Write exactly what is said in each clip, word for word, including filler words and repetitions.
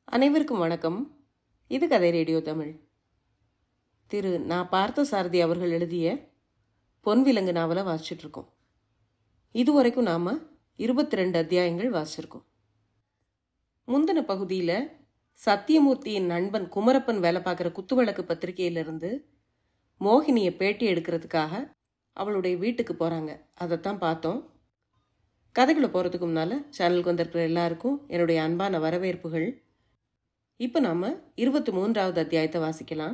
அனைவருக்கும் வணக்கம். இது கதை ரேடியோ தமிழ். திரு நா.parthasarathy அவர்கள் எழுதிய பொன் விலங்கு நாவலை வாசிச்சுட்ருக்கோம். இதுவரைக்கும் நாம் இருபத்தி ரெண்டு அத்தியாயங்கள் வாசிச்சிருக்கோம். முந்தின பகுதியில் சத்தியமூர்த்தியின் நண்பன் குமரப்பன் வேலை பார்க்குற குத்துவிளக்கு பத்திரிகையிலிருந்து மோகினியை பேட்டி எடுக்கிறதுக்காக அவளுடைய வீட்டுக்கு போகிறாங்க. அதைத்தான் பார்த்தோம். கதைக்குள்ளே போகிறதுக்கு முன்னால் சேனலுக்கு வந்திருக்கிற எல்லாருக்கும் என்னுடைய அன்பான வரவேற்புகள். இப்போ நாம் இருபத்தி மூன்றாவது அத்தியாயத்தை வாசிக்கலாம்.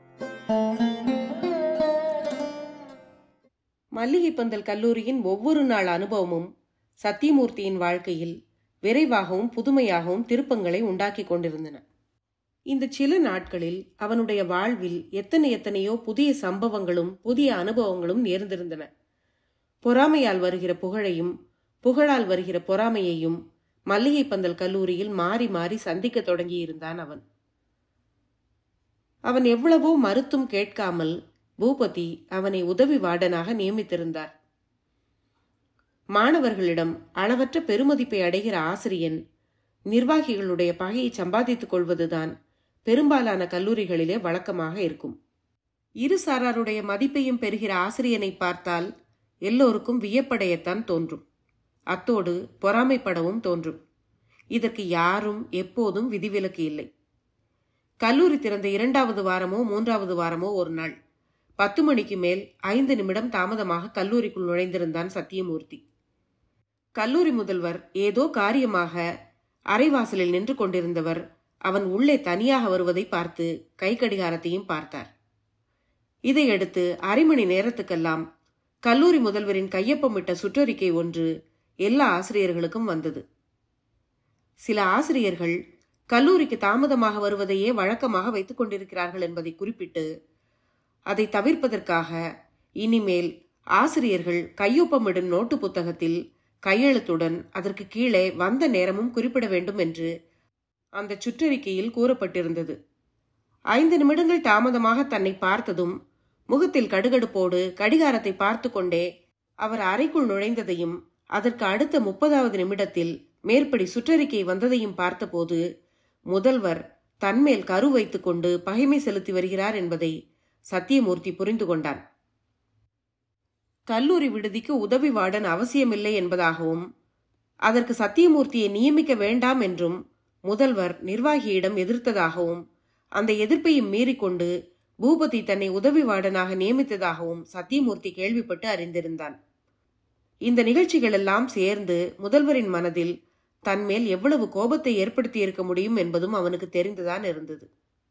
மல்லிகை பந்தல் கல்லூரியின் ஒவ்வொரு நாள் அனுபவமும் சத்தியமூர்த்தியின் வாழ்க்கையில் விரைவாகவும் புதுமையாகவும் திருப்பங்களை உண்டாக்கி கொண்டிருந்தன. இந்த சில நாட்களில் அவனுடைய வாழ்வில் எத்தனை எத்தனையோ புதிய சம்பவங்களும் புதிய அனுபவங்களும் நேர்ந்திருந்தன. பொறாமையால் வருகிற புகழையும் புகழால் வருகிற பொறாமையையும் மல்லிகை பந்தல் கல்லூரியில் மாறி மாறி சந்திக்க தொடங்கியிருந்தான் அவன். அவன் எவ்வளவோ மறுத்தும் கேட்காமல் பூபதி அவனை உதவி வார்டனாக நியமித்திருந்தார். மாணவர்களிடம் அளவற்ற பெருமதிப்பை அடைகிற ஆசிரியன் நிர்வாகிகளுடைய பகையை சம்பாதித்துக் கொள்வதுதான் பெரும்பாலான கல்லூரிகளிலே வழக்கமாக இருக்கும். இரு சாராருடைய மதிப்பையும் பெறுகிற ஆசிரியனை பார்த்தால் எல்லோருக்கும் வியப்படையத்தான் தோன்றும். அத்தோடு பொறாமைப்படவும் தோன்றும். இதற்கு யாரும் எப்போதும் விதிவிலக்கு இல்லை. கல்லூரி திறந்த இரண்டாவது வாரமோ மூன்றாவது வாரமோ ஒரு நாள் பத்து மணிக்கு மேல் ஐந்து நிமிடம் தாமதமாக கல்லூரிக்குள் நுழைந்திருந்தான் சத்தியமூர்த்தி. கல்லூரி முதல்வர் ஏதோ காரியமாக அரைவாசலில் நின்று கொண்டிருந்தவர் அவன் உள்ளே தனியாக வருவதை பார்த்து கை கடிகாரத்தையும் பார்த்தார். இதையடுத்து அரை மணி நேரத்துக்கெல்லாம் கல்லூரி முதல்வரின் கையொப்பமிட்ட சுற்றறிக்கை ஒன்று எல்லா ஆசிரியர்களுக்கும் வந்தது. சில ஆசிரியர்கள் கல்லூரிக்கு தாமதமாக வருவதையே வழக்கமாக வைத்துக் கொண்டிருக்கிறார்கள் என்பதை குறிப்பிட்டு அதை தவிர்ப்பதற்காக இனிமேல் ஆசிரியர்கள் கையொப்பமிடும் நோட்டு புத்தகத்தில் கையெழுத்துடன் அதற்கு கீழே வந்த நேரமும் குறிப்பிட வேண்டும் என்று அந்த சுற்றறிக்கையில் கூறப்பட்டிருந்தது. ஐந்து நிமிடங்கள் தாமதமாக தன்னை பார்த்ததும் முகத்தில் கடுகடுப்போடு கடிகாரத்தை பார்த்து கொண்டே அவர் அறைக்குள் நுழைந்ததையும் அதற்கு அடுத்த முப்பதாவது நிமிடத்தில் மேற்படி சுற்றறிக்கை வந்ததையும் பார்த்தபோது முதல்வர் தன்மேல் கரு வைத்துக் கொண்டு பகைமை செலுத்தி வருகிறார் என்பதை சத்தியமூர்த்தி புரிந்து கொண்டான். கல்லூரி விடுதிக்கு உதவி வார்டன் அவசியமில்லை என்பதாகவும் அதற்கு சத்தியமூர்த்தியை நியமிக்க வேண்டாம் என்றும் முதல்வர் நிர்வாகியிடம் எதிர்த்ததாகவும் அந்த எதிர்ப்பையும் மீறிக்கொண்டு பூபதி தன்னை உதவி வார்டனாக நியமித்ததாகவும் சத்தியமூர்த்தி கேள்விப்பட்டு அறிந்திருந்தான். இந்த நிகழ்ச்சிகள் எல்லாம் சேர்ந்து முதல்வரின் மனதில் தன்மேல் எவ்வளவு கோபத்தை ஏற்படுத்தி இருக்க முடியும் என்பதும் அவனுக்கு தெரிந்துதான் இருந்தது.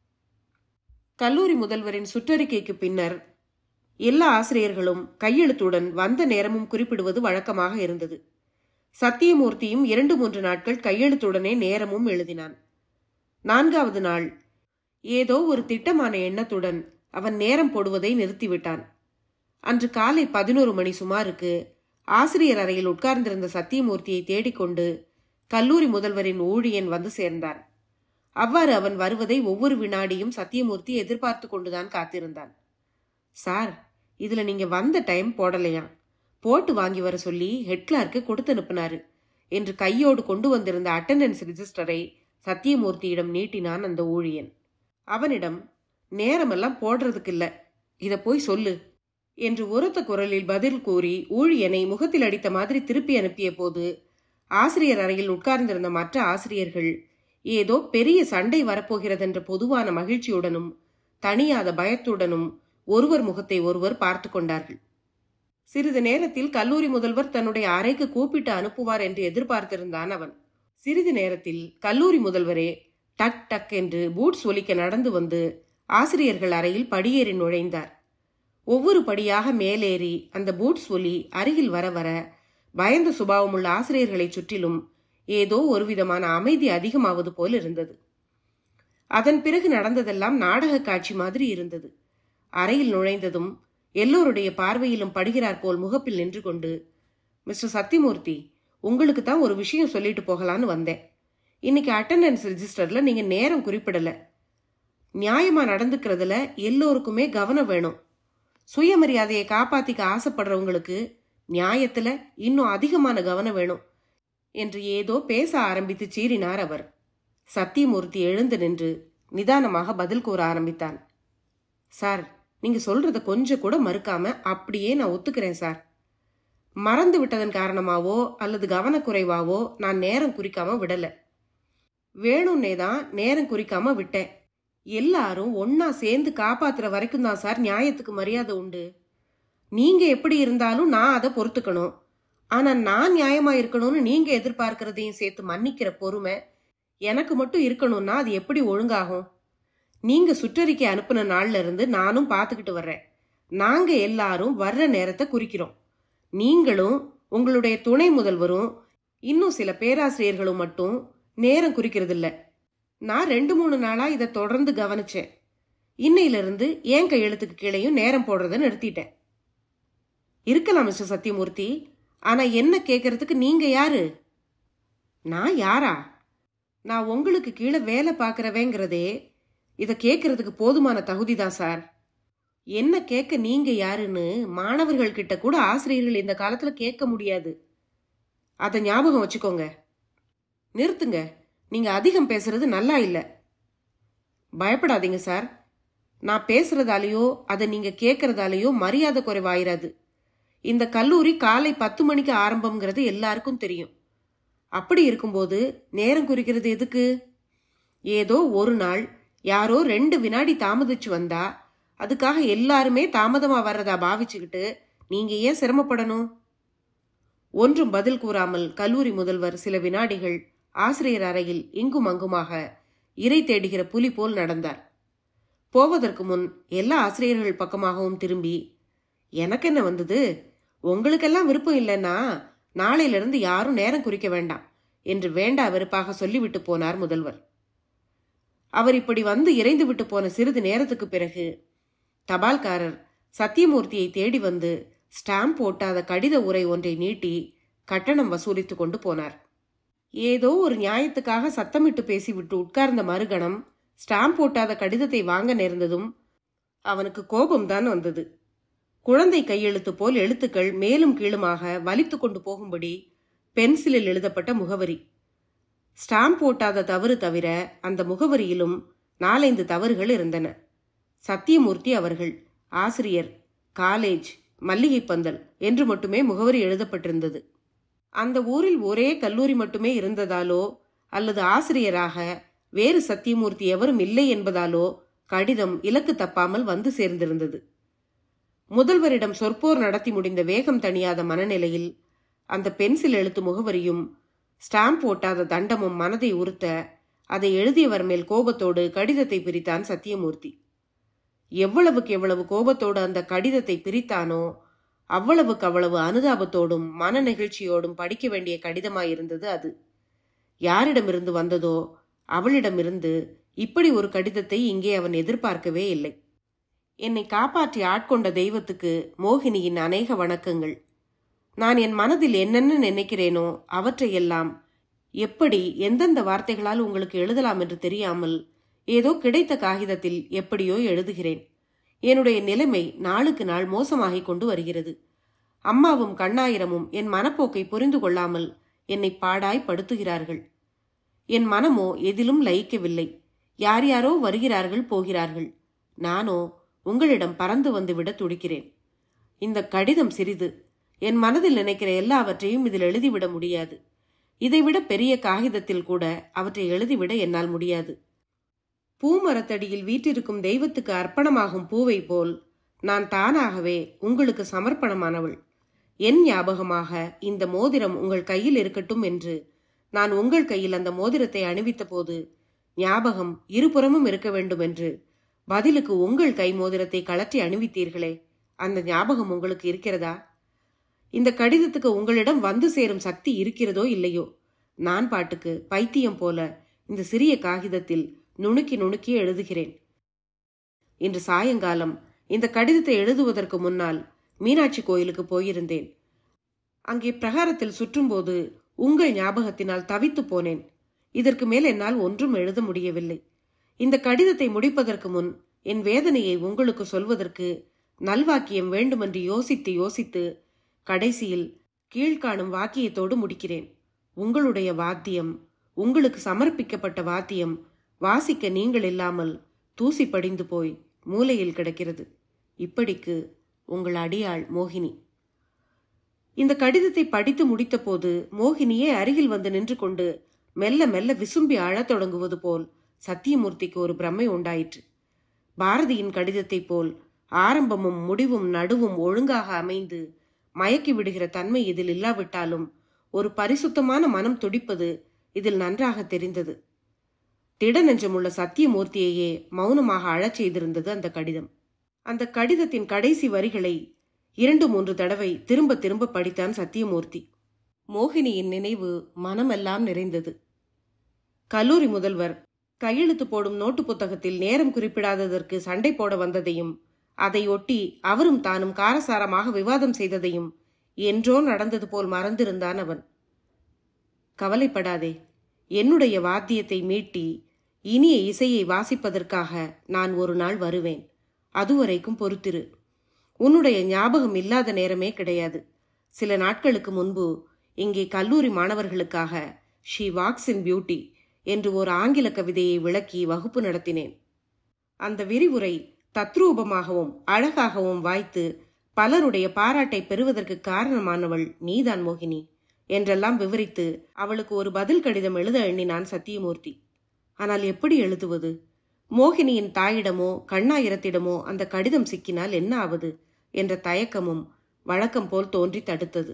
கல்லூரி முதல்வரின் சுற்றறிக்கைக்கு பின்னர் எல்லா ஆசிரியர்களும் கையெழுத்துடன் வந்த நேரமும் குறிப்பிடுவது வழக்கமாக இருந்தது. சத்தியமூர்த்தியும் இரண்டு மூன்று நாட்கள் கையெழுத்துடனே நேரமும் எழுதினான். நான்காவது நாள் ஏதோ ஒரு திட்டமான எண்ணத்துடன் அவன் நேரம் போடுவதை நிறுத்திவிட்டான். அன்று காலை பதினோரு மணி சுமாருக்கு ஆசிரியர் அறையில் உட்கார்ந்திருந்த சத்தியமூர்த்தியை தேடிக்கொண்டு கல்லூரி முதல்வரின் ஊழியன் வந்து சேர்ந்தான். அவ்வாறு அவன் வருவதை ஒவ்வொரு வினாடியும் சத்தியமூர்த்தி எதிர்பார்த்து கொண்டுதான் காத்திருந்தான். சார், இதுல நீங்க வந்த டைம் போடலையா, போட்டு வாங்கி வர சொல்லி ஹெட் கிளார்க்கு கொடுத்து அனுப்பினாரு என்று கையோடு கொண்டு வந்திருந்த அட்டெண்டன்ஸ் ரிஜிஸ்டரை சத்தியமூர்த்தியிடம் நீட்டினான் அந்த ஊழியன். அவனிடம் நேரமெல்லாம் போடுறதுக்கு இல்ல, இத போய் சொல்லு என்று உரத்த குரலில் பதில் கூறி ஊழியனை முகத்தில் அடித்த மாதிரி திருப்பி அனுப்பிய போது ஆசிரியர் அறையில் உட்கார்ந்திருந்த மற்ற ஆசிரியர்கள் ஏதோ பெரிய சண்டை வரப்போகிறதென்ற பொதுவான மகிழ்ச்சியுடனும் தனியாத பயத்துடனும் ஒருவர் முகத்தை ஒருவர் பார்த்து கொண்டார்கள். சிறிது நேரத்தில் கல்லூரி முதல்வர் தன்னுடைய அறைக்கு கூப்பிட்டு அனுப்புவார் என்று எதிர்பார்த்திருந்தான் அவன். சிறிது நேரத்தில் கல்லூரி முதல்வரே டக் டக் என்று பூட்ஸ் ஒலிக்க நடந்து வந்து ஆசிரியர்கள் அறையில் படியேறி நுழைந்தார். ஒவ்வொரு படியாக மேலேறி அந்த பூட்ஸ் ஒலி அருகில் வர வர பயந்த சுபாவமுள்ள ஆசிரியர்களை சுற்றிலும் ஏதோ ஒரு விதமான அமைதி அதிகமாவது போல் இருந்தது. அதன் பிறகு நடந்ததெல்லாம் நாடக காட்சி மாதிரி இருந்தது. அறையில் நுழைந்ததும் எல்லோருடைய பார்வையிலும் படுகிறார் போல் முகப்பில் நின்று கொண்டு, மிஸ்டர் சத்தியமூர்த்தி, உங்களுக்கு தான் ஒரு விஷயம் சொல்லிட்டு போகலான்னு வந்தேன். இன்னைக்கு அட்டெண்டன்ஸ் ரிஜிஸ்டர்ல நீங்க நேரம் குறிப்பிடல. நியாயமா நடந்துக்கிறதுல எல்லோருக்குமே கவனம் வேணும். சுயமரியாதையை காப்பாத்திக்க ஆசைப்படுறவங்களுக்கு நியாயத்துல இன்னும் அதிகமான கவனம் வேணும் என்று ஏதோ பேச ஆரம்பித்து சீறினார் அவர். சத்தியமூர்த்தி எழுந்து நின்று நிதானமாக பதில் கூற ஆரம்பித்தான். சார், நீங்க சொல்றத கொஞ்சம் கூட மறுக்காம அப்படியே நான் ஒத்துக்கிறேன் சார். மறந்து விட்டதன் காரணமாவோ அல்லது கவனக்குறைவாவோ நான் நேரம் குறிக்காம விடல. வேணும்னே தான் நேரம் குறிக்காம விட்டேன். எல்லாரும் ஒன்னா சேர்ந்து காப்பாத்துற வரைக்கும் தான் சார் நியாயத்துக்கு மரியாதை உண்டு. நீங்க எப்படி இருந்தாலும் நான் அதை பொறுத்துக்கணும். ஆனா நான் நியாயமா இருக்கணும்னு நீங்க எதிர்பார்க்கிறதையும் சேர்த்து மன்னிக்கிற பொறுமை எனக்கு மட்டும் இருக்கணும்னா அது எப்படி ஒழுங்காகும்? நீங்க சுற்றறிக்கை அனுப்புன நாள்ல இருந்து நானும் பார்த்துக்கிட்டு வர்றேன். நாங்க எல்லாரும் வர்ற நேரத்தை குறிக்கிறோம். நீங்களும் உங்களுடைய துணை முதல்வரும் இன்னும் சில பேராசிரியர்களும் மட்டும் நேரம் குறிக்கிறது இல்ல. நான் ரெண்டு மூணு நாளா இதை தொடர்ந்து கவனிச்சேன். இன்னையிலிருந்து என் கையெழுத்துக்கு கீழேயும் நேரம் போடுறத நிறுத்திட்டேன். இருக்கலாம் மிஸ்டர் சத்தியமூர்த்தி, ஆனா என்ன கேட்கறதுக்கு நீங்க யாரு? நான் யாரா? நான் உங்களுக்கு கீழே வேலை பார்க்கறவேங்கிறதே இதை கேட்கறதுக்கு போதுமான தகுதி தான் சார். என்ன கேட்க நீங்க யாருன்னு மாணவர்கள் கிட்ட கூட ஆசிரியர்கள் இந்த காலத்துல கேட்க முடியாது. அதை ஞாபகம் வச்சுக்கோங்க. நிறுத்துங்க, நீங்க அதிகம் பேசுறது நல்லா இல்ல. பயப்படாதீங்க சார். நான் பேசுறதாலேயோ அதை நீங்க கேட்கறதாலேயோ மரியாதை குறைவாயிராது. இந்த கல்லூரி காலை பத்து மணிக்கு ஆரம்பம்ங்கிறது எல்லாருக்கும் தெரியும். அப்படி இருக்கும்போது நேரம் குறிக்கிறது எதுக்கு? ஏதோ ஒரு நாள் யாரோ ரெண்டு வினாடி தாமதிச்சு வந்தா அதுக்காக எல்லாருமே தாமதமா வர்றதா பாவிச்சுக்கிட்டு நீங்க ஏன் சிரமப்படணும்? ஒன்றும் பதில் கூறாமல் கல்லூரி முதல்வர் சில வினாடிகள் ஆசிரியர் அறையில் இங்கும் அங்குமாக இறை தேடுகிற புலி போல் நடந்தார். போவதற்கு முன் எல்லா ஆசிரியர்கள் பக்கமாகவும் திரும்பி, எனக்கு என்ன வந்தது, உங்களுக்கெல்லாம் விருப்பம் இல்லைன்னா நாளையிலிருந்து யாரும் நேரம் குறிக்க வேண்டாம் என்று வேண்டா வெறுப்பாக சொல்லிவிட்டு போனார் முதல்வர். அவர் இப்படி வந்து இறைந்து விட்டு போன சிறிது நேரத்துக்கு பிறகு தபால்காரர் சத்தியமூர்த்தியை தேடி வந்து ஸ்டாம்ப் போட்டாத கடித உரை ஒன்றை நீட்டி கட்டணம் வசூலித்து கொண்டு போனார். ஏதோ ஒரு நியாயத்துக்காக சத்தமிட்டு பேசிவிட்டு உட்கார்ந்த மறுகணம் ஸ்டாம்ப் போட்டாத கடிதத்தை வாங்க நேர்ந்ததும் அவனுக்கு கோபம்தான் வந்தது. குழந்தை கையெழுத்து போல் எழுத்துக்கள் மேலும் கீழுமாக வலித்து கொண்டு போகும்படி பென்சிலில் எழுதப்பட்ட முகவரி. ஸ்டாம்ப் போட்டாத தவறு தவிர அந்த முகவரியிலும் நாலைந்து தவறுகள் இருந்தன. சத்தியமூர்த்தி அவர்கள், ஆசிரியர், காலேஜ், மல்லிகை பந்தல் என்று மட்டுமே முகவரி எழுதப்பட்டிருந்தது. அந்த ஊரில் ஒரே கல்லூரி மட்டுமே இருந்ததாலோ அல்லது ஆசிரியராக வேறு சத்தியமூர்த்தி எவரும் இல்லை என்பதாலோ கடிதம் இலக்கு தப்பாமல் வந்து சேர்ந்திருந்தது. முதல்வரிடம் சொற்போர் நடத்தி முடிந்த வேகம் தணியாத மனநிலையில் அந்த பென்சில் எழுத்து முகவரியும் ஸ்டாம்ப் போட்டாத தண்டமும் மனதை உறுத்த அதை எழுதியவர் மேல் கோபத்தோடு கடிதத்தை பிரித்தான் சத்தியமூர்த்தி. எவ்வளவுக்கு எவ்வளவு கோபத்தோடு அந்த கடிதத்தை பிரித்தானோ அவ்வளவுக்கு அவ்வளவு அனுதாபத்தோடும் மன நெகிழ்ச்சியோடும் படிக்க வேண்டிய கடிதமாயிருந்தது அது. யாரிடமிருந்து வந்ததோ அவளிடமிருந்து இப்படி ஒரு கடிதத்தை இங்கே அவன் எதிர்பார்க்கவே இல்லை. என்னை காப்பாற்றி ஆட்கொண்ட தெய்வத்துக்கு மோகினியின் அநேக வணக்கங்கள். நான் என் மனதில் என்னென்ன நினைக்கிறேனோ அவற்றையெல்லாம் எப்படி எந்தெந்த வார்த்தைகளால் உங்களுக்கு எழுதலாம் என்று தெரியாமல் ஏதோ கிடைத்த காகிதத்தில் எப்படியோ எழுதுகிறேன். என்னுடைய நிலைமை நாளுக்கு நாள் மோசமாகிக் கொண்டு வருகிறது. அம்மாவும் கண்ணாயிரமும் என் மனப்போக்கை புரிந்து கொள்ளாமல் என்னை பாடாய் படுத்துகிறார்கள். என் மனமோ எதிலும் லயிக்கவில்லை. யார் யாரோ வருகிறார்கள் போகிறார்கள். நானோ உங்களிடம் பறந்து வந்து விட துடிக்கிறேன். இந்த கடிதம் சிறிது. என் மனதில் நினைக்கிற எல்லாவற்றையும் இதில் எழுதிவிட முடியாது. இதைவிட பெரிய காகிதத்தில் கூட அவற்றை எழுதிவிட என்னால் முடியாது. பூமரத்தடியில் வீற்றிருக்கும் தெய்வத்துக்கு அர்ப்பணமாகும் பூவை போல் நான் தானாகவே உங்களுக்கு சமர்ப்பணமானவள். என் ஞாபகமாக இந்த மோதிரம் உங்கள் கையில் இருக்கட்டும் என்று நான் உங்கள் கையில் அந்த மோதிரத்தை அணிவித்த போது ஞாபகம் இருபுறமும் இருக்க வேண்டும் என்று பதிலுக்கு உங்கள் கை மோதிரத்தை கழற்றி அணிவித்தீர்களே, அந்த ஞாபகம் உங்களுக்கு இருக்கிறதா? இந்த கடிதத்துக்கு உங்களிடம் வந்து சேரும் சக்தி இருக்கிறதோ இல்லையோ, நான் பாட்டுக்கு பைத்தியம் போல இந்த சிறிய காகிதத்தில் நுணுக்கி நுணுக்கி எழுதுகிறேன். இன்று சாயங்காலம் இந்த கடிதத்தை எழுதுவதற்கு முன்னால் மீனாட்சி கோயிலுக்கு போயிருந்தேன். அங்கே பிரகாரத்தில் சுற்றும்போது உங்கள் ஞாபகத்தினால் தவித்து போனேன். இதற்கு மேல் என்னால் ஒன்றும் எழுத முடியவில்லை. இந்த கடிதத்தை முடிப்பதற்கு முன் என் வேதனையை உங்களுக்கு சொல்வதற்கு நல்வாக்கியம் வேண்டுமென்று யோசித்து யோசித்து கடைசியில் கீழ்காணும் வாக்கியத்தோடு முடிக்கிறேன். உங்களுடைய வாத்தியம் உங்களுக்கு சமர்ப்பிக்கப்பட்ட வாத்தியம் வாசிக்க நீங்கள் இல்லாமல் தூசி படிந்து போய் மூலையில் கிடக்கிறது. இப்படிக்கு உங்கள் அடியாள் மோகினி. இந்த கடிதத்தை படித்து முடித்த போது மோகினியே அருகில் வந்து நின்று கொண்டு மெல்ல மெல்ல விசும்பி அழத் தொடங்குவது போல் சத்தியமூர்த்திக்கு ஒரு பிரமை உண்டாயிற்று. பாரதியின் கடிதத்தை போல் ஆரம்பமும் முடிவும் நடுவும் ஒழுங்காக அமைந்து மயக்கி விடுகிற தன்மை இதில் இல்லாவிட்டாலும் ஒரு பரிசுத்தமான மனம் துடிப்பது இதில் நன்றாக தெரிந்தது. திட நெஞ்சமுள்ள சத்தியமூர்த்தியையே மௌனமாக அழச் செய்திருந்தது அந்த கடிதம். அந்த கடிதத்தின் கடைசி வரிகளை இரண்டு மூன்று தடவை திரும்ப திரும்ப படித்தான் சத்தியமூர்த்தி. மோகினியின் நினைவு மனமெல்லாம் நிறைந்தது. கல்லூரி முதல்வர் கையெழுத்து போடும் நோட்டு புத்தகத்தில் நேரம் குறிப்பிடாததற்கு சண்டை போட வந்ததையும் அதை ஒட்டி அவரும் தானும் காரசாரமாக விவாதம் செய்ததையும் என்றோ நடந்தது போல் மறந்திருந்தான் அவன். கவலைப்படாதே, என்னுடைய வாத்தியத்தை மீட்டி இனிய இசையை வாசிப்பதற்காக நான் ஒரு நாள் வருவேன். அதுவரைக்கும் பொறுத்திரு. உன்னுடைய ஞாபகம் இல்லாத நேரமே கிடையாது. சில நாட்களுக்கு முன்பு இங்கே கல்லூரி மாணவர்களுக்காக ஷீ வாக்ஸ் இன் பியூட்டி என்று ஒரு ஆங்கில கவிதையை விளக்கி வகுப்பு நடத்தினேன். அந்த விரிவுரை தத்ரூபமாகவும் அழகாகவும் வாய்த்து பலருடைய பாராட்டை பெறுவதற்கு காரணமானவள் நீதான் மோகினி என்றெல்லாம் விவரித்து அவளுக்கு ஒரு பதில் கடிதம் எழுத எண்ணினான் சத்தியமூர்த்தி. ஆனால் எப்படி எழுதுவது? மோகினியின் தாயிடமோ கண்ணாயிரத்திடமோ அந்த கடிதம் சிக்கினால் என்ன ஆவது என்ற தயக்கமும் வழக்கம் போல் தோன்றி தடுத்தது.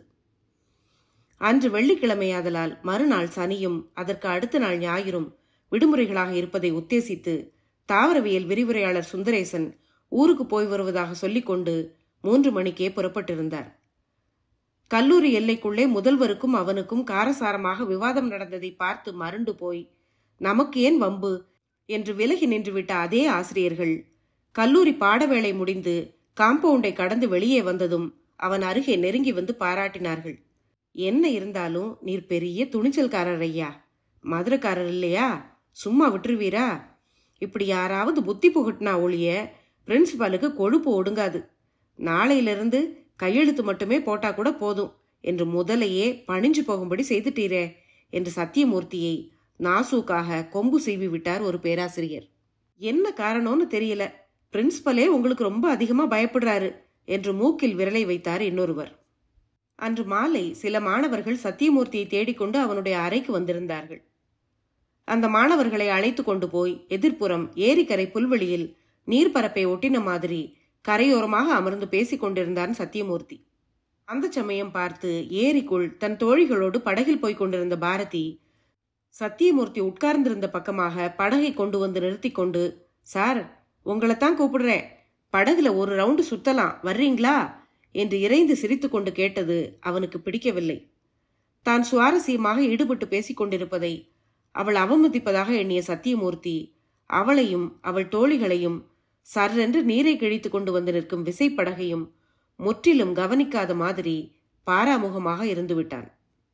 அன்று வெள்ளிக்கிழமையாதலால் மறுநாள் சனியும் அதற்கு அடுத்த நாள் ஞாயிறும் விடுமுறைகளாக இருப்பதை உத்தேசித்து தாவரவியல் விரிவுரையாளர் சுந்தரேசன் ஊருக்கு போய் வருவதாக சொல்லிக்கொண்டு மூன்று மணிக்கே புறப்பட்டிருந்தார். கல்லூரி எல்லைக்குள்ளே முதல்வருக்கும் அவனுக்கும் காரசாரமாக விவாதம் நடந்ததை பார்த்து மருண்டு போய் நமக்கு ஏன் வம்பு என்று விலகி நின்றுவிட்ட அதே ஆசிரியர்கள் கல்லூரி பாடவேளை முடிந்து காம்பவுண்டை கடந்து வெளியே வந்ததும் அவன் அருகே நெருங்கி வந்து பாராட்டினார்கள். என்ன இருந்தாலும் நீர் பெரிய துணிச்சல்காரர் ஐயா, மதுரக்காரர் இல்லையா, சும்மா விட்டுருவீரா? இப்படி யாராவது புத்தி புகட்டினா ஒழிய பிரின்சிபாலுக்கு கொழுப்பு ஒடுங்காது. நாளையிலிருந்து கையெழுத்து மட்டுமே போட்டா கூட போதும் என்று முதலையே பணிஞ்சு போகும்படி செய்துட்டீரே என்று சத்தியமூர்த்தியை நாசூக்காக கொம்பு சீவி விட்டார் ஒரு பேராசிரியர். என்ன காரணம்னு தெரியல, பிரின்சிபலே உங்களுக்கு ரொம்ப அதிகமா பயப்படுறாரு என்று மூக்கில் விரலை வைத்தார் இன்னொருவர். அன்று மாலை சில மாணவர்கள் சத்தியமூர்த்தியை தேடிக்கொண்டு அவனுடைய அறைக்கு வந்திருந்தார்கள். அந்த மாணவர்களை அழைத்து கொண்டு போய் எதிர்ப்புறம் ஏரிக்கரை புல்வெளியில் நீர்பரப்பை ஒட்டின மாதிரி கரையோரமாக அமர்ந்து பேசிக் கொண்டிருந்தான் சத்தியமூர்த்தி. அந்த சமயம் பார்த்து ஏரிக்குள் தன் தோழிகளோடு படகில் போய்க் கொண்டிருந்த பாரதி சத்தியமூர்த்தி உட்கார்ந்திருந்த பக்கமாக படகை கொண்டு வந்து நிறுத்தி கொண்டு, சார் உங்களைத்தான் கூப்பிடுறேன், படகுல ஒரு ரவுண்டு சுத்தலாம், வர்றீங்களா என்று இறைந்து சிரித்து கொண்டு கேட்டது அவனுக்கு பிடிக்கவில்லை. தான் சுவாரஸ்யமாக ஈடுபட்டு பேசிக் கொண்டிருப்பதை அவள் அவமதிப்பதாக எண்ணிய சத்தியமூர்த்தி அவளையும் அவள் தோழிகளையும் சர்ரென்று நீரை கிழித்து கொண்டு வந்து நிற்கும் விசைப்படகையும் முற்றிலும் கவனிக்காத மாதிரி பாராமுகமாக இருந்துவிட்டான்.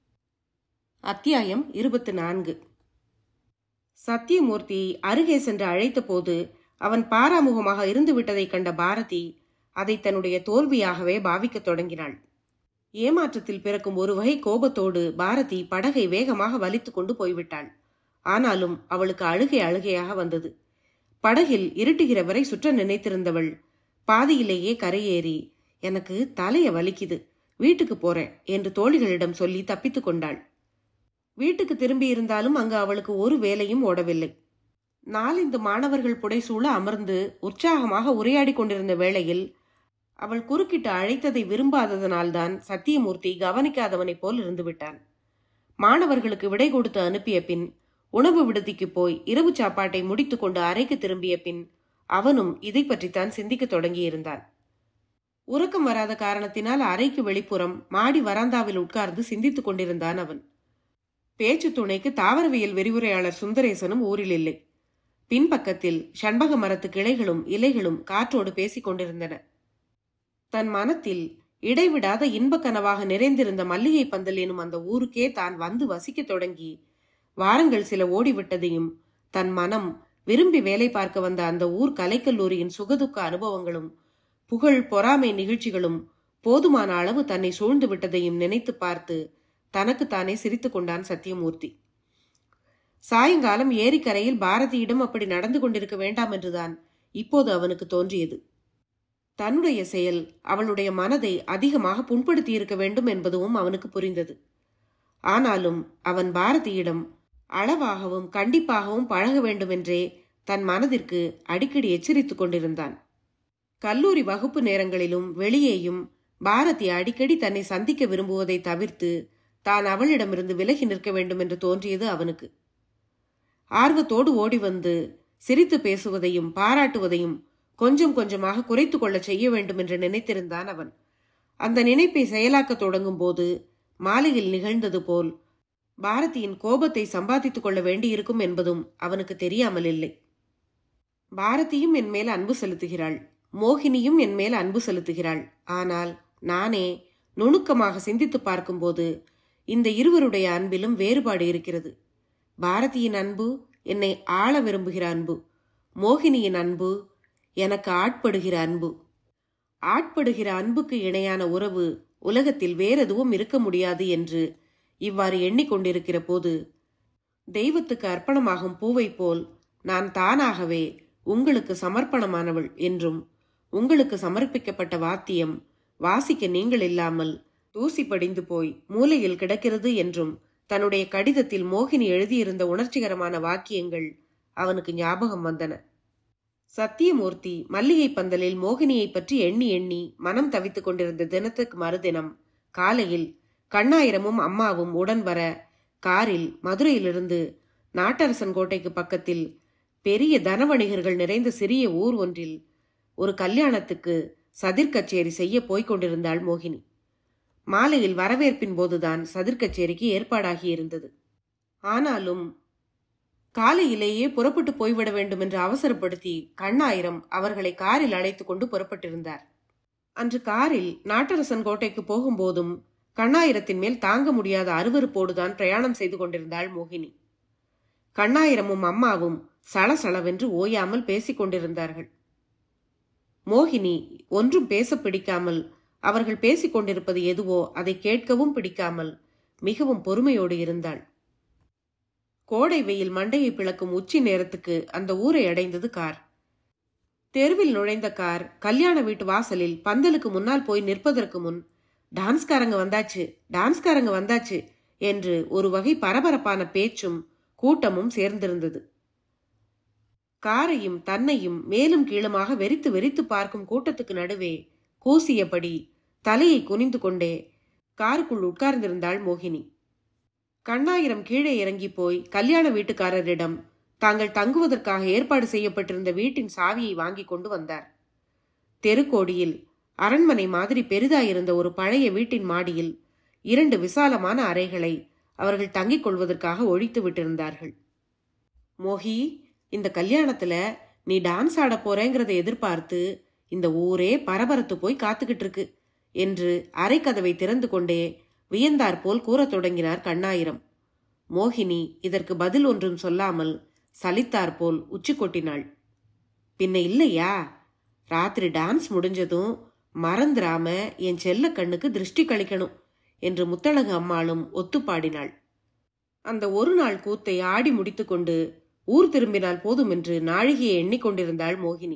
அத்தியாயம் இருபத்தி நான்கு. சத்தியமூர்த்தியை அருகே சென்று அழைத்த போது அவன் பாராமுகமாக இருந்து விட்டதை கண்ட பாரதி அதை தன்னுடைய தோல்வியாகவே பாவிக்க தொடங்கினாள். ஏமாற்றத்தில் பிறக்கும் ஒரு வகை கோபத்தோடு பாரதி படகை வேகமாக வலித்து கொண்டு போய்விட்டாள். ஆனாலும் அவளுக்கு அழுகை அழுகையாக வந்தது. படகில் இருட்டுகிற வரை சுற்ற நினைத்திருந்தவள் பாதியிலேயே கரையேறி, எனக்கு தலைய வலிக்குது, வீட்டுக்கு போறேன் என்று தோழிகளிடம் சொல்லி தப்பித்து கொண்டாள். வீட்டுக்கு திரும்பி இருந்தாலும் அங்கு அவளுக்கு ஒரு வேலையும் ஓடவில்லை. நாலந்து மாணவர்கள் புடைசூழ அமர்ந்து உற்சாகமாக உரையாடி கொண்டிருந்த வேளையில் அவள் குறுக்கிட்டு அழைத்ததை விரும்பாததனால்தான் சத்தியமூர்த்தி கவனிக்காதவனைப் போல் இருந்து விட்டான். மாணவர்களுக்கு விடை கொடுத்து அனுப்பிய பின் உணவு விடுதிக்கு போய் இரவு சாப்பாட்டை முடித்து கொண்டு அறைக்கு திரும்பிய பின் அவனும் இதை பற்றித்தான் சிந்திக்க தொடங்கியிருந்தான். உறக்கம் வராத காரணத்தினால் அறைக்கு வெளிப்புறம் மாடி வராந்தாவில் உட்கார்ந்து சிந்தித்துக் கொண்டிருந்தான் அவன். பேச்சு துணைக்கு தாவரவியல் விரிவுரையாளர் சுந்தரேசனும் ஊரில் இல்லை. பின்பக்கத்தில் சண்பக மரத்து கிளைகளும் இலைகளும் காற்றோடு பேசிக் கொண்டிருந்தன. தன் மனத்தில் இடைவிடாத இன்பக் கனவாக நிறைந்திருந்த மல்லிகை பந்தல் எனும் அந்த ஊருக்கே தான் வந்து வசிக்க தொடங்கி வாரங்கள் சில ஓடிவிட்டதையும் தன் மனம் விரும்பி வேலை பார்க்க வந்த அந்த ஊர் கலைக்கல்லூரியின் சுகதுக்க அனுபவங்களும் புகழ் பொறாமை நிகழ்ச்சிகளும் போதுமான அளவு தன்னை சூழ்ந்து விட்டதையும் நினைத்து பார்த்து தனக்குத்தானே சிரித்து கொண்டான் சத்தியமூர்த்தி. சாயங்காலம் ஏரிக்கரையில் பாரதியிடம் அப்படி நடந்து கொண்டிருக்க வேண்டாம் என்றுதான் இப்போது அவனுக்கு தோன்றியது. தன்னுடைய செயல் அவளுடைய மனதை அதிகமாக புண்படுத்தி இருக்க வேண்டும் என்பதும் அவனுக்கு புரிந்தது. ஆனாலும் அவன் பாரதியிடம் அளவாகவும் கண்டிப்பாகவும் பழக வேண்டுமென்றே தன் மனதிற்கு அடிக்கடி எச்சரித்துக் கொண்டிருந்தான். கல்லூரி வகுப்பு நேரங்களிலும் வெளியேயும் பாரதி அடிக்கடி தன்னை சந்திக்க விரும்புவதை தவிர்த்து தான் அவளிடமிருந்து விலகி நிற்க வேண்டும் என்று தோன்றியது அவனுக்கு. ஆர்வத்தோடு ஓடி வந்து சிரித்து பேசுவதையும் பாராட்டுவதையும் கொஞ்சம் கொஞ்சமாக குறைத்து கொள்ள செய்ய வேண்டும் என்று நினைத்திருந்தான் அவன். அந்த நினைப்பை செயலாக்க தொடங்கும் போது மாலையில் நிகழ்ந்தது போல் பாரதியின் கோபத்தை சம்பாதித்துக் கொள்ள வேண்டியிருக்கும் என்பதும் அவனுக்கு தெரியாமல் இல்லை. பாரதியும் என் மேல் அன்பு செலுத்துகிறாள், மோகினியும் என் மேல் அன்பு செலுத்துகிறாள். ஆனால் நானே நுணுக்கமாக சிந்தித்து பார்க்கும்போது இந்த இருவருடைய அன்பிலும் வேறுபாடு இருக்கிறது. பாரதியின் அன்பு என்னை ஆள விரும்புகிற அன்பு, மோகினியின் அன்பு எனக்கு ஆட்படுகிற அன்பு. ஆட்படுகிற அன்புக்கு இணையான உறவு உலகத்தில் வேறெதுவும் இருக்க முடியாது என்று இவ்வாறு எண்ணிக்கொண்டிருக்கிற போது தெய்வத்துக்கு அர்ப்பணமாகும் பூவை போல் நான் தானாகவே உங்களுக்கு சமர்ப்பணமானவள் என்றும் உங்களுக்கு சமர்ப்பிக்கப்பட்ட வாத்தியம் வாசிக்க நீங்கள் இல்லாமல் தூசி படிந்து போய் மூலையில் கிடக்கிறது என்றும் தன்னுடைய கடிதத்தில் மோகினி எழுதியிருந்த உணர்ச்சிகரமான வாக்கியங்கள் அவனுக்கு ஞாபகம் வந்தன. சத்தியமூர்த்தி மல்லிகை பந்தலில் மோகினியை பற்றி எண்ணி எண்ணி மனம் தவித்துக் கொண்டிருந்த தினத்துக்கு மறுதினம் காலையில் கண்ணாயிரமும் அம்மாவும் உடன் வர காரில் மதுரையிலிருந்து நாட்டரசன் கோட்டைக்கு பக்கத்தில் பெரிய தனவணிகர்கள் நிறைந்த சிறிய ஊர் ஒன்றில் ஒரு கல்யாணத்துக்கு சதிர்கச்சேரி செய்ய போய்க் கொண்டிருந்தாள் மோகினி. மாலையில் வரவேற்பின் போதுதான் சதிர்கச்சேரிக்கு ஏற்பாடாகி இருந்தது. ஆனாலும் காலையிலேயே புறப்பட்டு போய்விட வேண்டும் என்று அவசரப்படுத்தி கண்ணாயிரம் அவர்களை காரில் அழைத்து கொண்டு புறப்பட்டிருந்தார். அன்று காரில் நாட்டரசன் கோட்டைக்கு போகும்போதும் கண்ணாயிரத்தின் மேல் தாங்க முடியாத அருவருப்போடுதான் பிரயாணம் செய்து கொண்டிருந்தாள் மோகினி. கண்ணாயிரமும் அம்மாவும் சளசளவென்று ஓயாமல் பேசிக் கொண்டிருந்தார்கள். மோகினி ஒன்றும் பேச பிடிக்காமல், அவர்கள் பேசிக் கொண்டிருப்பது எதுவோ அதை கேட்கவும் பிடிக்காமல் மிகவும் பொறுமையோடு இருந்தாள். கோடை வெயில் மண்டையை பிளக்கும் உச்சி நேரத்துக்கு அந்த ஊரை அடைந்தது கார். தெருவில் நுழைந்த கார் கல்யாண வீட்டு வாசலில் பந்தலுக்கு முன்னால் போய் நிற்பதற்கு முன் டான்ஸ்காரங்க வந்தாச்சு டான்ஸ்காரங்க வந்தாச்சு என்று ஒரு வகை பரபரப்பான பேச்சும் கூட்டமும் சேர்ந்திருந்தது. காரையும் தன்னையும் மேலும் கீழுமாக வெறித்து வெறித்து பார்க்கும் கூட்டத்துக்கு நடுவே கூசியபடி தலையை குனிந்து கொண்டே காருக்குள் உட்கார்ந்திருந்தாள் மோகினி. கண்ணாயிரம் கீழே இறங்கி போய் கல்யாண வீட்டுக்காரரிடம் தாங்கள் தங்குவதற்காக ஏற்பாடு செய்யப்பட்டிருந்த வீட்டின் சாவியை வாங்கி கொண்டு வந்தார். தெருக்கோடியில் அரண்மனை மாதிரி பெரிதாயிருந்த ஒரு பழைய வீட்டின் மாடியில் இரண்டு விசாலமான அறைகளை அவர்கள் தங்கிக் கொள்வதற்காக ஒழித்து விட்டிருந்தார்கள். மோகி, இந்த கல்யாணத்துல நீ டான்ஸ் ஆட போறேங்கிறத எதிர்பார்த்து இந்த ஊரே பரபரத்து போய் காத்துக்கிட்டு இருக்கு என்று அரைக்கதவை திறந்து கொண்டே வியந்தார் போல் கூறத் தொடங்கினார் கண்ணாயிரம். மோகினி இதற்கு பதில் ஒன்றும் சொல்லாமல் சலித்தார் போல் உச்சி கொட்டினாள். பின்ன இல்லையா, ராத்திரி டான்ஸ் முடிஞ்சதும் மறந்துராம என் செல்ல கண்ணுக்கு திருஷ்டி கழிக்கணும் என்று முத்தழகு அம்மாளும் ஒத்துப்பாடினாள். அந்த ஒரு நாள் கூத்தை ஆடி முடித்து கொண்டு ஊர் திரும்பினால் போதும் என்று நாழிகையை எண்ணிக்கொண்டிருந்தாள் மோகினி.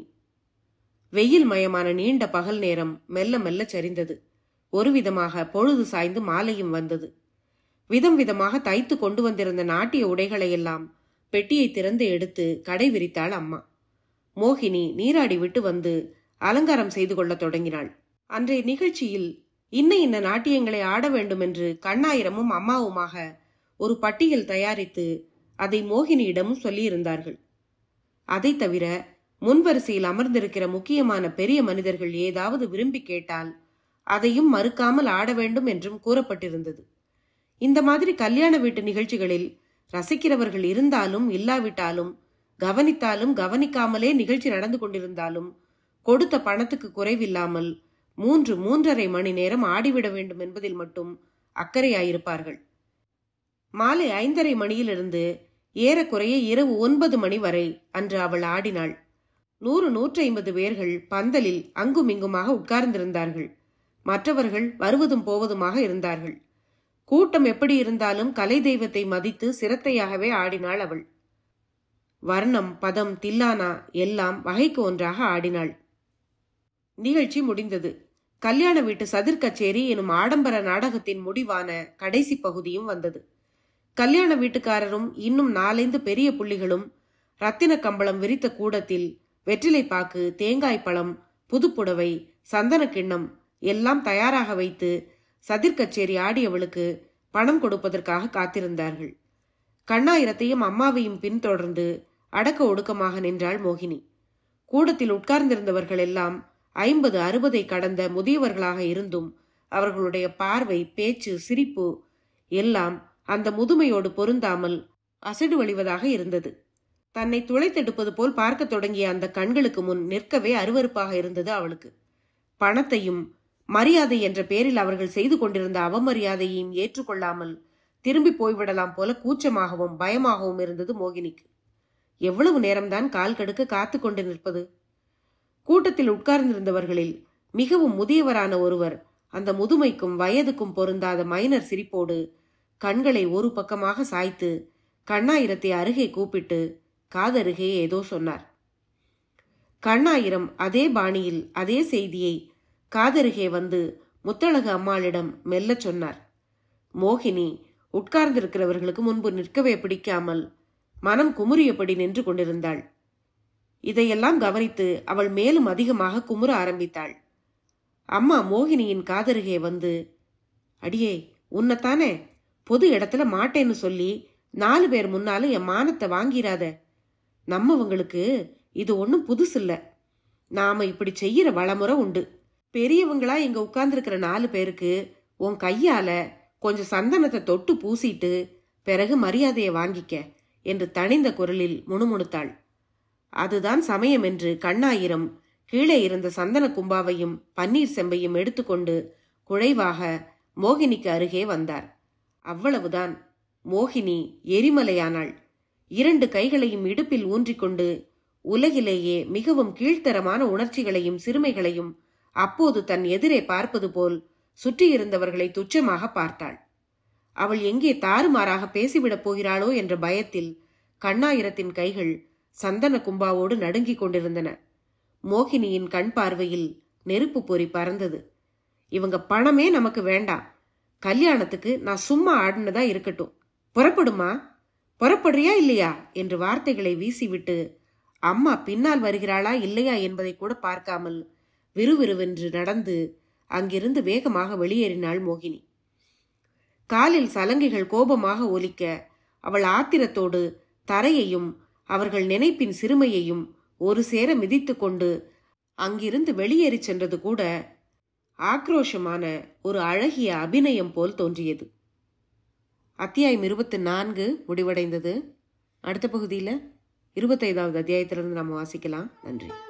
வெயில் மயமான நீண்ட பகல் நேரம் மெல்ல மெல்ல சரிந்தது. ஒரு விதமாக பொழுது சாய்ந்து மாலையும் வந்தது. விதம் விதமாக தைத்து கொண்டு வந்திருந்த நாட்டிய உடைகளையெல்லாம் பெட்டியை திறந்து எடுத்து கடை விரித்தாள் அம்மா. மோகினி நீராடி விட்டு வந்து அலங்காரம் செய்து கொள்ள தொடங்கினாள். அன்றைய நிகழ்ச்சியில் இன்ன இன்ன நாட்டியங்களை ஆட வேண்டும் என்று கண்ணாயிரமும் அம்மாவுமாக ஒரு பட்டியல் தயாரித்து அதை மோகினியிடமும் சொல்லியிருந்தார்கள். அதை தவிர முன்வரிசையில் அமர்ந்திருக்கிற முக்கியமான பெரிய மனிதர்கள் ஏதாவது விரும்பி கேட்டால் அதையும் மறுக்காமல் ஆட வேண்டும் என்றும் கூறப்பட்டிருந்தது. இந்த மாதிரி கல்யாண வீட்டு நிகழ்ச்சிகளில் ரசிக்கிறவர்கள் இருந்தாலும் இல்லாவிட்டாலும், கவனித்தாலும் கவனிக்காமலே நிகழ்ச்சி நடந்து கொண்டிருந்தாலும் கொடுத்த பணத்துக்கு குறைவில்லாமல் மூன்று மூன்றரை மணி நேரம் ஆடிவிட வேண்டும் என்பதில் மட்டும் அக்கறையாயிருப்பார்கள். மாலை ஐந்தரை மணியிலிருந்து ஏறக்குறைய இரவு ஒன்பது மணி வரை அன்று அவள் ஆடினாள். நூறு நூற்றி ஐம்பது பேர்கள் பந்தலில் அங்குமிங்குமாக உட்கார்ந்திருந்தார்கள். மற்றவர்கள் வருவதும் போவதுமாக இருந்தார்கள். கூட்டம் எப்படி இருந்தாலும் கலை தெய்வத்தை மதித்து சிரத்தையாகவே ஆடினாள் அவள். வர்ணம், பதம், தில்லானா எல்லாம் வகைக்கு ஒன்றாக ஆடினாள். நிகழ்ச்சி முடிந்தது. கல்யாண வீட்டு சதிர் கச்சேரி எனும் ஆடம்பர நாடகத்தின் முடிவான கடைசி பகுதியும் வந்தது. கல்யாண வீட்டுக்காரரும் இன்னும் நாலைந்து பெரிய புள்ளிகளும் ரத்தின கம்பளம் விரித்த கூடத்தில் வெற்றிலை பாக்கு, தேங்காய் பழம், புதுப்புடவை, சந்தன கிண்ணம் எல்லாம் தயாராக வைத்து சதிர் கச்சேரி ஆடியவளுக்கு பணம் கொடுப்பதற்காக காத்திருந்தார்கள். கண்ணாயிரத்தையும் அம்மாவையும் பின்தொடர்ந்து அடக்க ஒடுக்கமாக நின்றாள் மோகினி. கூடத்தில் உட்கார்ந்திருந்தவர்கள் எல்லாம் ஐம்பது அறுபதை கடந்த முதியவர்களாக இருந்தும் அவர்களுடைய பார்வை, பேச்சு, சிரிப்பு எல்லாம் அந்த முதுமையோடு பொருந்தாமல் அசடு வழிவதாக இருந்தது. தன்னை துளைத்தெடுப்பது போல் பார்க்க தொடங்கிய அந்த கண்களுக்கு முன் நிற்கவே அருவருப்பாக இருந்தது அவளுக்கு. பணத்தையும் மரியாதை என்ற பேரில் அவர்கள் செய்து கொண்டிருந்த அவமரியாதையையும் ஏற்றுக்கொள்ளாமல் திரும்பி போய்விடலாம் போல கூச்சமாகவும் பயமாகவும் இருந்தது மோகினிக்கு. எவ்வளவு நேரம்தான் கால் கடுக்க காத்து கொண்டு நிற்பது? கூட்டத்தில் உட்கார்ந்திருந்தவர்களில் மிகவும் முதியவரான ஒருவர் அந்த முதுமைக்கும் வயதுக்கும் பொருந்தாத மைனர் சிரிப்போடு கண்களை ஒரு பக்கமாக சாய்த்து கண்ணாயிரத்தை அருகே கூப்பிட்டு காதருகே ஏதோ சொன்னார். கண்ணாயிரம் அதே பாணியில் அதே செய்தியை காதருகே வந்து முத்தழகு அம்மாளிடம் மெல்ல சொன்னார். மோகினி உட்கார்ந்திருக்கிறவர்களுக்கு முன்பு நிற்கவே பிடிக்காமல் மனம் குமுறியபடி நின்று கொண்டிருந்தாள். இதையெல்லாம் கவனித்து அவள் மேலும் அதிகமாக குமுற ஆரம்பித்தாள். அம்மா மோகினியின் காதருகே வந்து, அடியே, உன்னைத்தானே பொது இடத்துல மாட்டேன்னு சொல்லி நாலு பேர் முன்னாலும் என் மானத்தை வாங்கிறாத. நம்மவங்களுக்கு இது ஒன்றும் புதுசு இல்ல. நாம இப்படி செய்யற வளமுறை உண்டு. பெரியவங்களா இங்க உட்கார்ந்துருக்கிற நாலு பேருக்கு உன் கையால கொஞ்சம் சந்தனத்தை தொட்டு பூசிட்டு பிறகு மரியாதையை வாங்கிக்க என்று தணிந்த குரலில் முணுமுணுத்தாள். அதுதான் சமயம் என்று கண்ணாயிரம் கீழே இருந்த சந்தன கும்பாவையும் பன்னீர் செம்பையும் எடுத்துக்கொண்டு குழைவாக மோகினிக்கு அருகே வந்தார். அவ்வளவுதான். மோகினி எரிமலையானாள். இரண்டு கைகளையும் இடுப்பில் ஊன்றிக்கொண்டு உலகிலேயே மிகவும் கீழ்த்தரமான உணர்ச்சிகளையும் சிறுமைகளையும் அப்போது தன் எதிரே பார்ப்பது போல் சுற்றியிருந்தவர்களை துச்சமாக பார்த்தாள். அவள் எங்கே தாறுமாறாக பேசிவிடப் போகிறாளோ என்ற பயத்தில் கண்ணாயிரத்தின் கைகள் சந்தன கும்பாவோடு நடுங்கிக் கொண்டிருந்தன. மோகினியின் கண் பார்வையில் நெருப்பு பொறி பறந்தது. இவங்க பணமே நமக்கு வேண்டாம். கல்யாணத்துக்கு நான் சும்மா ஆடினதா இருக்கட்டும். புறப்படுமா? புறப்படுறியா இல்லையா என்று வார்த்தைகளை வீசிவிட்டு அம்மா பின்னால் வருகிறாளா இல்லையா என்பதை கூட பார்க்காமல் விறுவிறுவென்று நடந்து அங்கிருந்து வேகமாக வெளியேறினாள் மோகினி. காலில் சலங்கைகள் கோபமாக ஒலிக்க அவள் ஆத்திரத்தோடு தரையையும் அவர்கள் நினைப்பின் சிறுமையையும் ஒரு சேர மிதித்து கொண்டு அங்கிருந்து வெளியேறி சென்றது கூட ஆக்ரோஷமான ஒரு அழகிய அபிநயம் போல் தோன்றியது. அத்தியாயம் இருபத்தி நான்கு முடிவடைந்தது. அடுத்த பகுதியில் இருபத்தைந்தாவது அத்தியாயத்திலிருந்து நாம் வாசிக்கலாம். நன்றி.